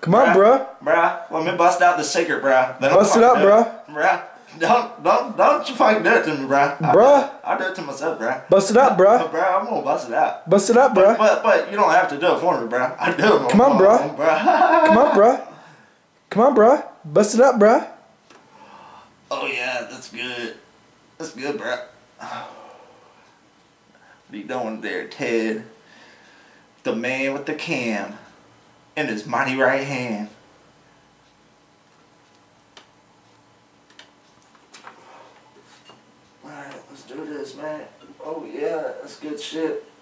Come on, bruh. Bruh, let me bust out the secret, bruh. Bust it up, bruh. Bruh, don't you fucking do it to me, bruh. Bruh. I'll do it to myself, bruh. Bust it up, bruh. Bruh, I'm gonna bust it out. Bust it up, bruh. But you don't have to do it for me, bruh. I do it. Come on, bruh. Come on, bruh. Come on, bruh. Bust it up, bruh. Oh yeah, that's good. That's good, bruh. What are you doing there, Ted? The man with the can in his mighty right hand. Alright, let's do this, man. Oh yeah, that's good shit.